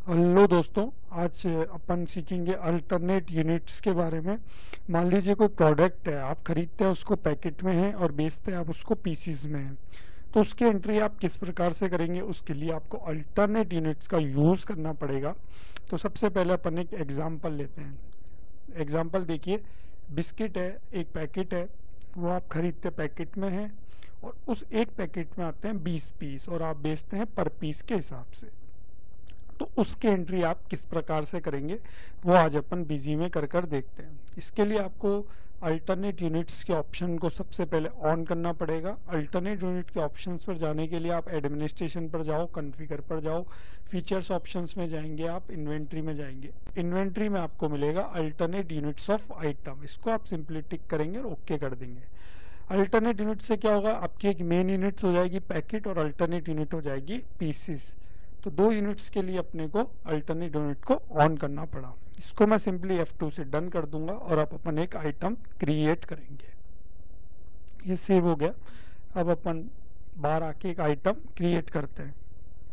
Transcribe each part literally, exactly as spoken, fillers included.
Hello दोस्तों। आज अपन सीखेंगे अल्टरनेट यूनिट्स के बारे में। मान लीजिए कोई प्रोडक्ट है, आप खरीदते हैं उसको पैकेट में है और बेचते हैं आप उसको पीसीज में है। तो उसकी एंट्री आप किस प्रकार से करेंगे, उसके लिए आपको अल्टरनेट यूनिट्स का यूज़ करना पड़ेगा। तो सबसे पहले अपन एक एग्जांपल लेते हैं। एग्जांपल देखिए, बिस्किट है, एक पैकेट है, वो आप खरीदते पैकेट में है और उस एक पैकेट में आते हैं बीस पीस और आप बेचते हैं पर पीस के हिसाब से। तो उसकी एंट्री आप किस प्रकार से करेंगे वो आज अपन बिजी में कर कर देखते हैं। इसके लिए आपको अल्टरनेट यूनिट्स के ऑप्शन को सबसे पहले ऑन करना पड़ेगा। अल्टरनेट यूनिट के ऑप्शंस पर जाने के लिए आप एडमिनिस्ट्रेशन पर जाओ, कॉन्फ़िगर पर जाओ, फीचर्स ऑप्शंस में जाएंगे, आप इन्वेंट्री में जाएंगे। इन्वेंट्री में आपको मिलेगा अल्टरनेट यूनिट्स ऑफ आइटम, इसको आप सिंपली टिक करेंगे और ओके कर देंगे। अल्टरनेट यूनिट से क्या होगा, आपकी एक मेन यूनिट हो जाएगी पैकेट और अल्टरनेट यूनिट हो जाएगी पीसीस। तो दो यूनिट्स के लिए अपने को अल्टरनेट यूनिट को ऑन करना पड़ा। इसको मैं सिंपली एफ टू से डन कर दूंगा और अब अपन एक आइटम क्रिएट करेंगे। ये सेव हो गया। अब अपन बाहर आके एक आइटम क्रिएट करते हैं।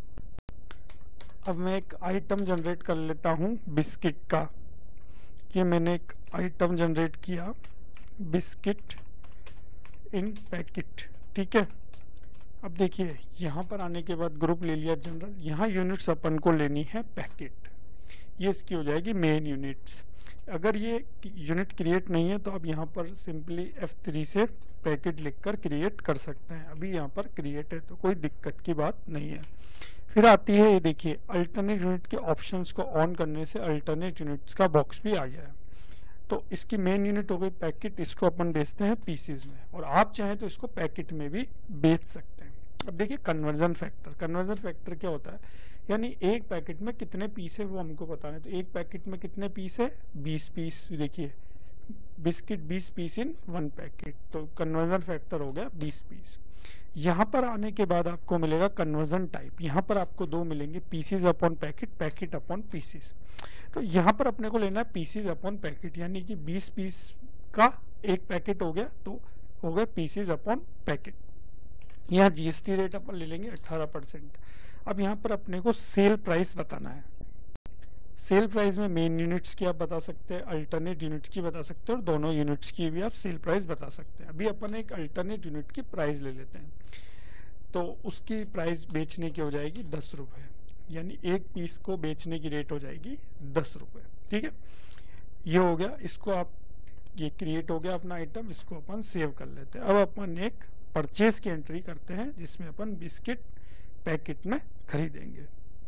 अब मैं एक आइटम जनरेट कर लेता हूँ बिस्किट का। ये मैंने एक आइटम जनरेट किया, बिस्किट इन पैकेट। ठीक है। अब देखिए यहाँ पर आने के बाद ग्रुप ले लिया जनरल, यहाँ यूनिट्स अपन को लेनी है पैकेट, ये इसकी हो जाएगी मेन यूनिट्स। अगर ये यूनिट क्रिएट नहीं है तो आप यहाँ पर सिंपली एफ थ्री से पैकेट लिखकर क्रिएट कर सकते हैं। अभी यहाँ पर क्रिएट है तो कोई दिक्कत की बात नहीं है। फिर आती है ये देखिए, अल्टरनेट यूनिट के ऑप्शंस को ऑन करने से अल्टरनेट यूनिट्स का बॉक्स भी आ गया है। तो इसकी मेन यूनिट हो गई पैकेट, इसको अपन बेचते हैं पीसीज में और आप चाहें तो इसको पैकेट में भी बेच सकते हैं। अब देखिए कन्वर्जन फैक्टर, कन्वर्जन फैक्टर क्या होता है, यानी एक पैकेट में कितने पीस है वो हमको बताना है। तो एक पैकेट में कितने पीस है, बीस पीस। देखिए बिस्किट बीस पीस इन वन पैकेट, तो कन्वर्जन फैक्टर हो गया बीस पीस। यहाँ पर आने के बाद आपको मिलेगा कन्वर्जन टाइप, यहाँ पर आपको दो मिलेंगे, pieces upon packet, packet upon pieces. तो यहाँ पर अपने को लेना है पीसीज अपॉन पैकेट, यानी कि बीस पीस का एक पैकेट हो गया तो हो गए पीसीज अपॉन पैकेट। यहाँ जीएसटी रेट अपन ले लेंगे अठारह परसेंट। अब यहाँ पर अपने को सेल प्राइस बताना है। सेल प्राइस में मेन यूनिट्स की आप बता सकते हैं, अल्टरनेट यूनिट्स की बता सकते हैं और दोनों यूनिट्स की भी आप सेल प्राइस बता सकते हैं। अभी अपन एक अल्टरनेट यूनिट की प्राइस ले लेते हैं, तो उसकी प्राइस बेचने की हो जाएगी दस रुपये, यानी एक पीस को बेचने की रेट हो जाएगी दस रुपये। ठीक है, ये हो गया। इसको आप, ये क्रिएट हो गया अपना आइटम, इसको अपन सेव कर लेते हैं। अब अपन एक परचेज की एंट्री करते हैं जिसमें अपन बिस्किट पैकेट में खरीदेंगे।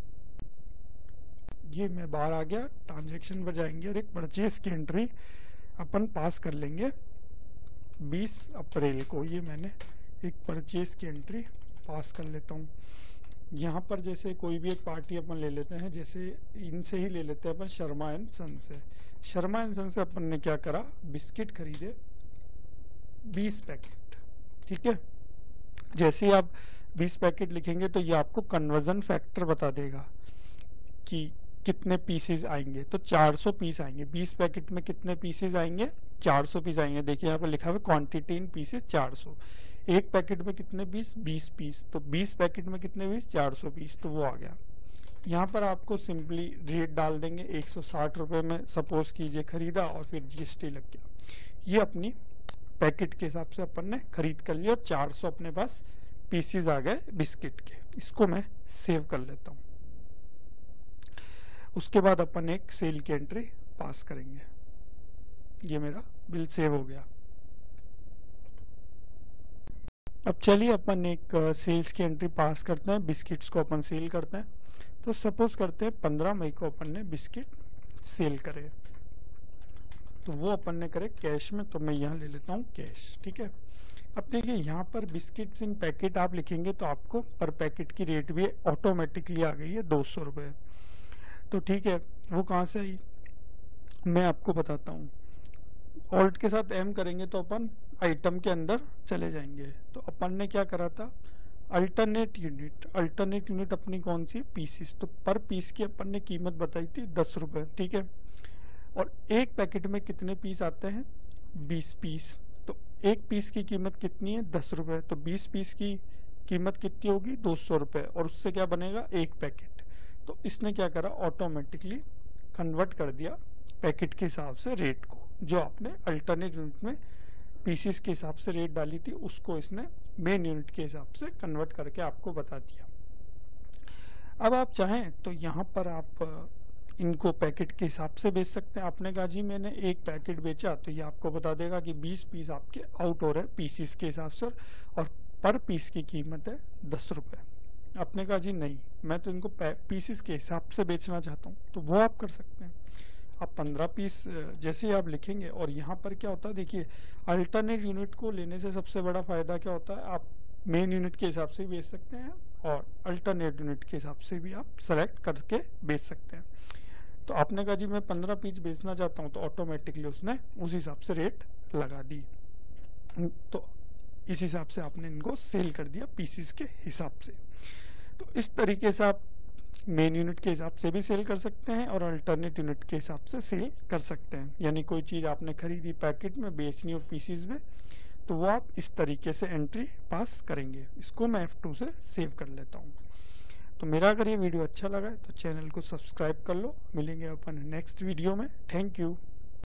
ये मैं बाहर आ गया, ट्रांजैक्शन पर जाएंगे और एक परचेज की एंट्री अपन पास कर लेंगे बीस अप्रैल को। ये मैंने एक परचेज की एंट्री पास कर लेता हूँ। यहाँ पर जैसे कोई भी एक पार्टी अपन ले लेते हैं, जैसे इनसे ही ले लेते हैं अपन, शर्मा एंड सन से। शर्मा एंड सन से अपन ने क्या करा, बिस्किट खरीदे बीस पैकेट। ठीक है, जैसे ही आप बीस पैकेट लिखेंगे तो ये आपको कन्वर्जन फैक्टर बता देगा कि कितने पीसेस आएंगे। तो चार सौ पीस आएंगे, बीस पैकेट में कितने पीसेस आएंगे, चार सौ पीस आएंगे। देखिए यहाँ पर लिखा हुआ क्वांटिटी इन पीसेस चार सौ। एक पैकेट में कितने पीस, बीस पीस, तो बीस पैकेट में कितने पीस, चार सौ पीस, तो वो आ गया। यहाँ पर आपको सिंपली रेट डाल देंगे, एक सौ साठ रुपये में सपोज कीजिए खरीदा और फिर जीएसटी लग गया। ये अपनी पैकेट के हिसाब से अपन ने खरीद कर लिया और चार सौ अपने पास पीसेस आ गए बिस्किट के। इसको मैं सेव कर लेता हूँ। उसके बाद अपन एक सेल की एंट्री पास करेंगे। ये मेरा बिल सेव हो गया। अब चलिए अपन एक सेल्स की एंट्री पास करते हैं, बिस्किट्स को अपन सेल करते हैं। तो सपोज करते हैं पंद्रह मई को अपन ने बिस्किट सेल करे, तो वो अपन ने करे कैश में, तो मैं यहाँ ले लेता हूँ कैश। ठीक है, अब देखिए यहाँ पर बिस्किट्स इन पैकेट आप लिखेंगे तो आपको पर पैकेट की रेट भी ऑटोमेटिकली आ गई है दो सौ रुपये। तो ठीक है, वो कहाँ से आई मैं आपको बताता हूँ। ऑल्ट के साथ एम करेंगे तो अपन आइटम के अंदर चले जाएंगे। तो अपन ने क्या करा था, अल्टरनेट यूनिट, अल्टरनेट यूनिट अपनी कौन सी, पीसीस। तो पर पीस की अपन ने कीमत बताई थी दस रुपये। ठीक है, और एक पैकेट में कितने पीस आते हैं, बीस पीस। तो एक पीस की कीमत कितनी है, दस रुपये। तो बीस पीस की कीमत कितनी होगी, दो सौ रुपये, और उससे क्या बनेगा, एक पैकेट। तो इसने क्या करा, ऑटोमेटिकली कन्वर्ट कर दिया पैकेट के हिसाब से रेट को, जो आपने अल्टरनेट यूनिट में पीसीस के हिसाब से रेट डाली थी उसको इसने मेन यूनिट के हिसाब से कन्वर्ट करके आपको बता दिया। अब आप चाहें तो यहाँ पर आप इनको पैकेट के हिसाब से बेच सकते हैं। आपने कहा जी मैंने एक पैकेट बेचा, तो ये आपको बता देगा कि बीस पीस आपके आउट हो रहे हैं पीसीस के हिसाब से, और पर पीस की कीमत है दस रुपये। आपने कहा जी नहीं, मैं तो इनको पीसीस के हिसाब से बेचना चाहता हूँ, तो वो आप कर सकते हैं। आप पंद्रह पीस जैसे ही आप लिखेंगे, और यहाँ पर क्या होता है देखिए, अल्टरनेट यूनिट को लेने से सबसे बड़ा फायदा क्या होता है, आप मेन यूनिट के हिसाब से बेच सकते हैं और अल्टरनेट यूनिट के हिसाब से भी आप सेलेक्ट करके बेच सकते हैं। तो आपने कहा जी मैं पंद्रह पीस बेचना चाहता हूँ, तो ऑटोमेटिकली उसने उस हिसाब से रेट लगा दी, तो इस हिसाब से आपने इनको सेल कर दिया पीसीस के हिसाब से। तो इस तरीके से आप मेन यूनिट के हिसाब से भी सेल कर सकते हैं और अल्टरनेट यूनिट के हिसाब से सेल कर सकते हैं। यानी कोई चीज़ आपने खरीदी पैकेट में, बेचनी हो पीसीस में, तो वो आप इस तरीके से एंट्री पास करेंगे। इसको मैं एफ टू से सेव कर लेता हूँ। तो मेरा अगर ये वीडियो अच्छा लगा है तो चैनल को सब्सक्राइब कर लो। मिलेंगे अपन नेक्स्ट वीडियो में। Thank you.